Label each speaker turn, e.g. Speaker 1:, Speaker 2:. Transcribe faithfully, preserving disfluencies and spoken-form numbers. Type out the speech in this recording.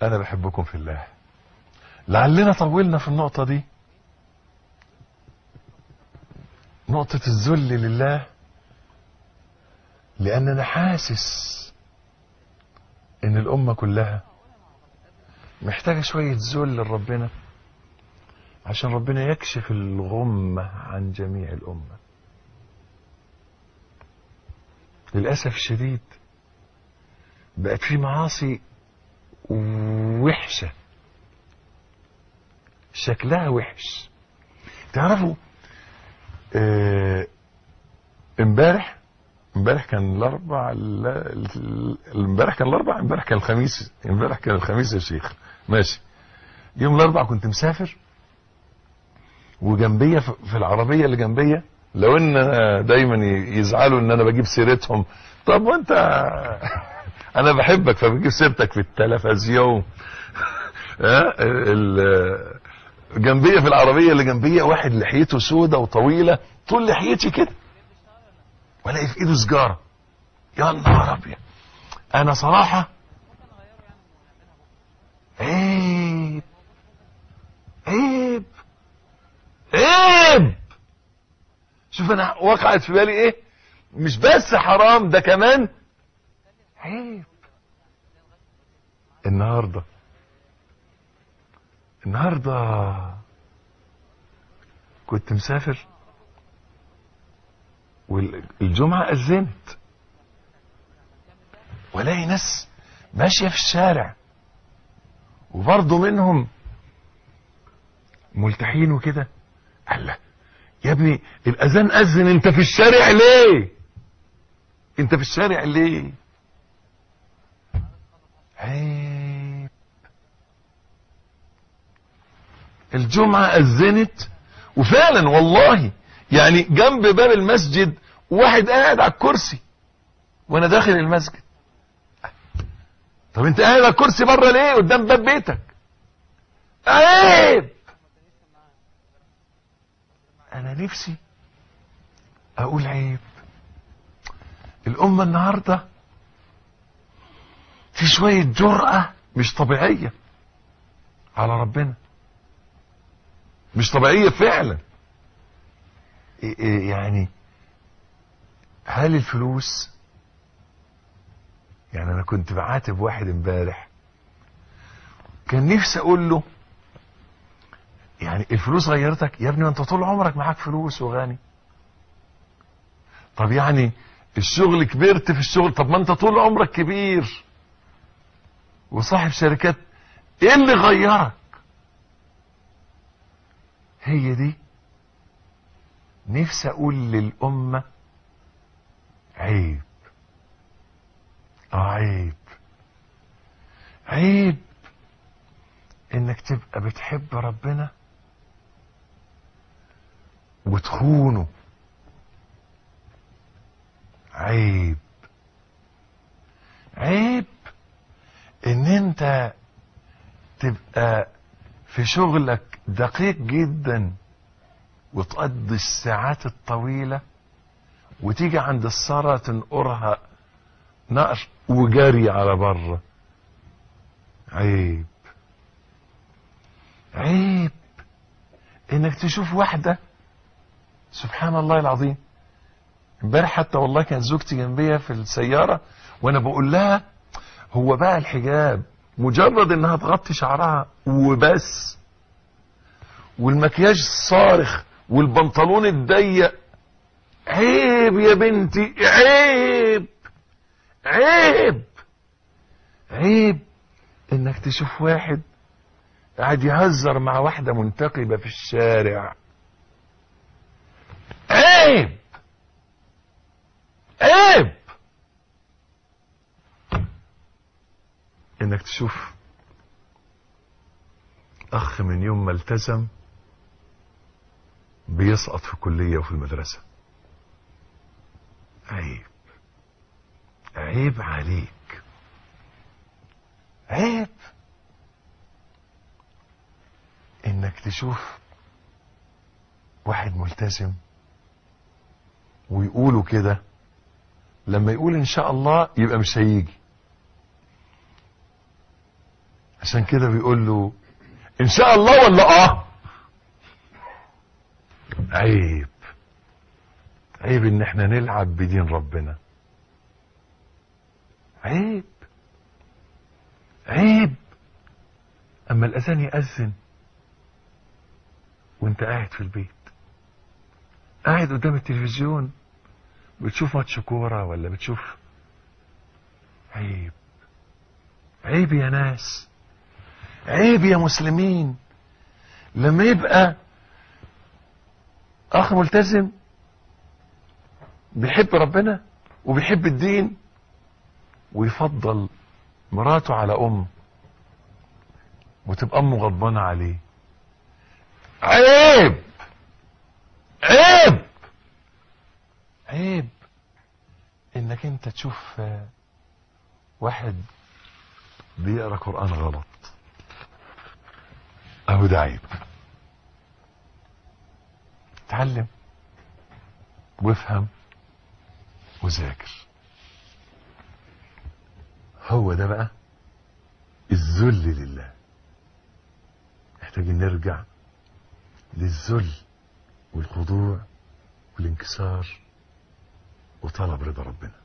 Speaker 1: انا بحبكم في الله. لعلنا طولنا في النقطة دي، نقطة الذل لله، لان انا حاسس ان الامة كلها محتاجة شوية ذل لربنا عشان ربنا يكشف الغمة عن جميع الامة. للأسف الشديد بقت في معاصي وحشة، شكلها وحش. تعرفوا اه امبارح امبارح كان الاربع، امبارح كان الاربع امبارح كان الخميس امبارح كان الخميس يا شيخ، ماشي. يوم الاربع كنت مسافر، وجنبية في العربية اللي جنبية، لو ان دايما يزعلوا ان انا بجيب سيرتهم، طب وانت انا بحبك فبجيب سيرتك في التلفزيون. جنبية في العربية اللي جنبية واحد لحيته سودة وطويلة طول لحيتي كده، ولاقي في ايده سجارة. يا نهار ابيض، انا صراحة عيب عيب عيب. شوف انا وقعت في بالي ايه، مش بس حرام، ده كمان عيب. النهارده النهارده كنت مسافر والجمعة أذنت، ولاقي ناس ماشية في الشارع وبرضه منهم ملتحين وكده. الله يا ابني، الأذان أذن، انت في الشارع ليه؟ انت في الشارع ليه؟ عيب. الجمعة أذنت وفعلا والله يعني جنب باب المسجد واحد قاعد على الكرسي وانا داخل المسجد. طب انت قاعد على الكرسي بره ليه قدام باب بيتك؟ عيب. انا نفسي اقول عيب. الامة النهاردة في شوية جرأة مش طبيعية على ربنا، مش طبيعية فعلا. إيه إيه يعني هل الفلوس، يعني انا كنت بعاتب واحد امبارح كان نفسي اقول له يعني الفلوس غيرتك يا ابني؟ وانت طول عمرك معاك فلوس وغني. طب يعني الشغل كبرت في الشغل، طب ما انت طول عمرك كبير وصاحب شركات، ايه اللي غيرك؟ هي دي نفسي اقول للامة عيب. اه عيب عيب انك تبقى بتحب ربنا وتخونه. عيب عيب ان انت تبقى في شغلك دقيق جدا وتقضي الساعات الطويلة وتيجي عند الصلاة تنقرها نقر وجاري على بره. عيب عيب انك تشوف واحدة سبحان الله العظيم. امبارح حتى والله كانت زوجتي جنبية في السيارة وانا بقول لها هو بقى الحجاب مجرد انها تغطي شعرها وبس، والمكياج الصارخ والبنطلون الضيق؟ عيب يا بنتي، عيب عيب عيب انك تشوف واحد قاعد يهزر مع واحدة منتقبة في الشارع. عيب عيب انك تشوف اخ من يوم ما التزم بيسقط في الكلية وفي المدرسة. عيب عيب عليك، عيب انك تشوف واحد ملتزم ويقولوا كده لما يقول ان شاء الله يبقى مش هيجي. عشان كده بيقول له ان شاء الله ولا اه. عيب عيب ان احنا نلعب بدين ربنا. عيب عيب اما الاذان يأذن وانت قاعد في البيت، قاعد قدام التلفزيون بتشوف ماتش كوره ولا بتشوف. عيب عيب يا ناس، عيب يا مسلمين لما يبقى اخ ملتزم بيحب ربنا وبيحب الدين ويفضل مراته على امه وتبقى امه غضبانه عليه. عيب عيب عيب انك انت تشوف واحد بيقرا قرآن غلط. اهو ده عيب. اتعلم وافهم وذاكر. هو ده بقى الذل لله. محتاجين نرجع للذل والخضوع والانكسار وطلب رضا ربنا.